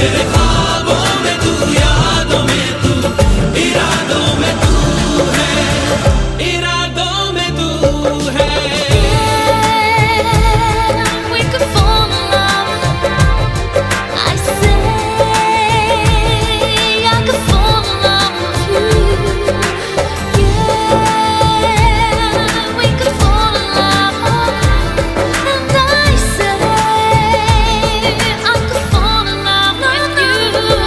मेरे ख्वाबों में तू, यादों में तू, इरादों में तू है, इरादों में तू है। We could fall in love. I say I could fall in love with you. Yeah, we could fall in love. And I say I could fall in love with you.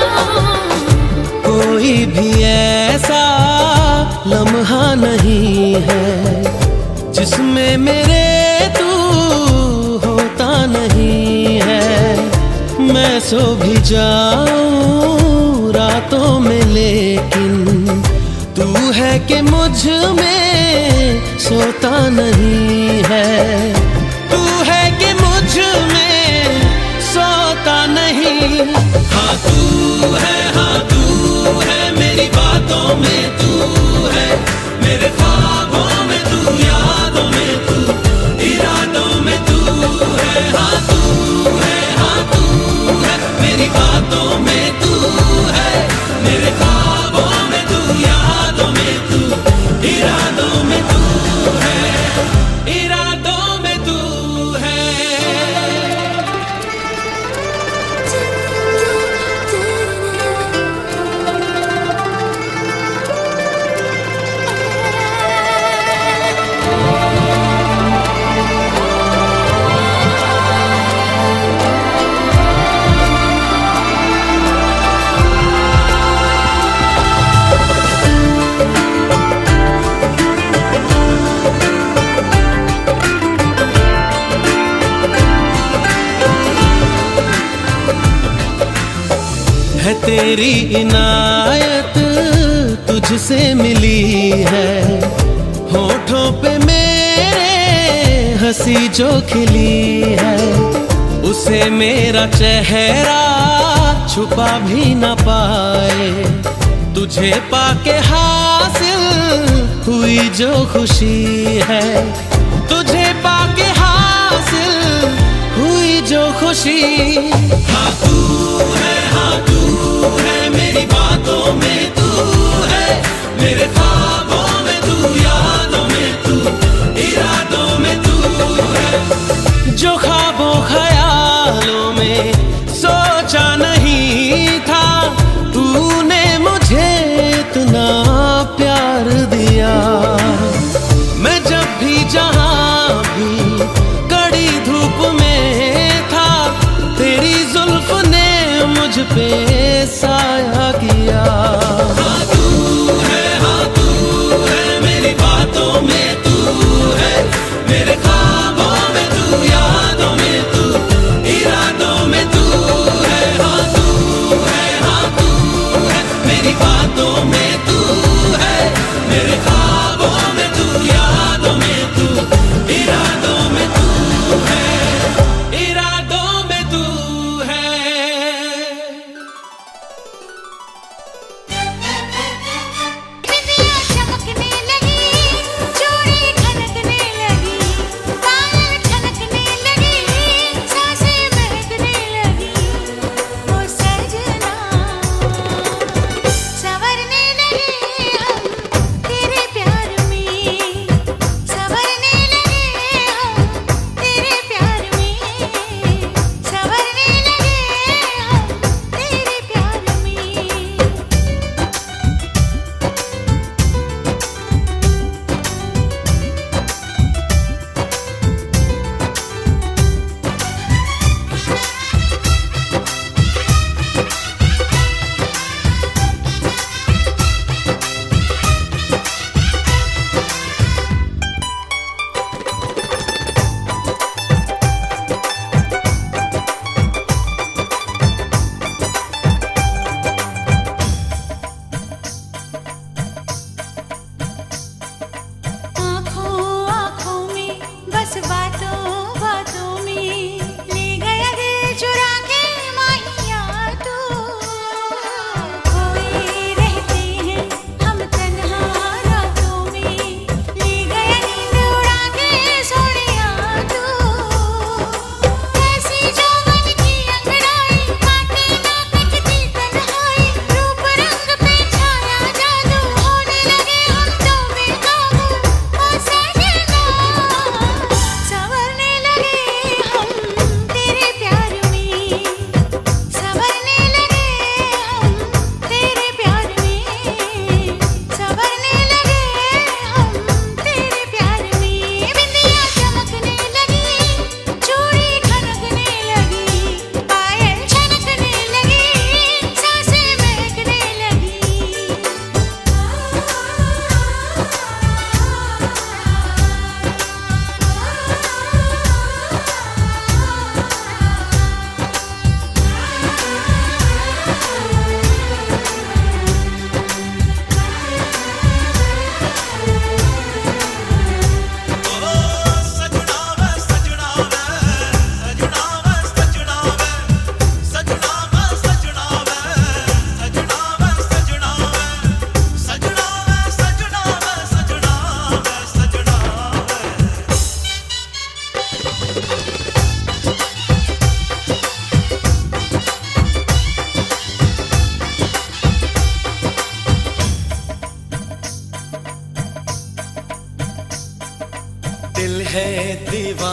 कोई भी ऐसा लम्हा नहीं है जिसमें मेरे तू होता नहीं है। मैं सो भी जाऊं रातों में लेकिन तू है कि मुझ में सोता नहीं है। तू है कि मुझ में सोता नहीं। हाँ तू है, हाँ तू है, मेरी बातों में तू है, मेरे ख्वाबों में तू, यादों में तू, इरादों में तू है। हाँ तू है, हाँ तू है, मेरी बातों में तू है, मेरे ख्वाबों में तू, यादों में तू, इरादों में तू है, इरादों में तू है। है तेरी इनायत तुझसे मिली है, होठों पे मेरे हंसी जो खिली है, उसे मेरा चेहरा छुपा भी न पाए। तुझे पाके हासिल हुई जो खुशी है, तुझे पाके हासिल हुई जो खुशी। हाँ तू है, हाँ तू है, मेरी बातों में तू है, मेरे ख्वाबों में तू, यादों में तू, इरादों में तू है। जो ख्वाबों ख्यालों में सोचा नहीं था, तूने मुझे इतना प्यार दिया। मैं जब भी जहाँ भी कड़ी धूप में था, तेरी जुल्फ ने मुझ पे साया किया। हाँ तू है, हाँ तू है, मेरी बातों में तू है, मेरे ख्वाबों में तू, यादों में तू, इरादों में तू है। हाँ तू है, हाँ तू है, मेरी बातों में तू है, मेरे ख्वाबों में तू, यादों में तू, इरादों में तू है, इरादों में तू है।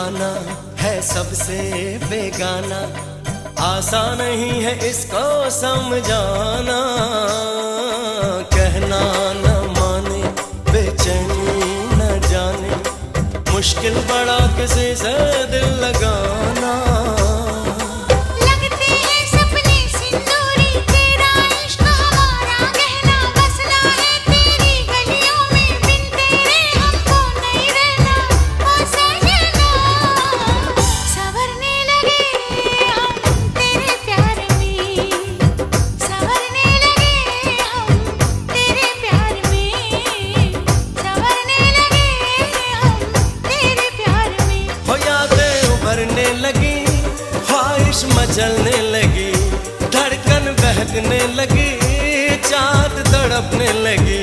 पाना है सबसे बेगाना, आसान नहीं है इसको समझाना। कहना न माने, बेचैनी न जाने, मुश्किल बड़ा किसी से दिल लगाना। लगी ख्वाहिश मचलने लगी, धड़कन बहकने लगी, चाँद तड़पने लगी।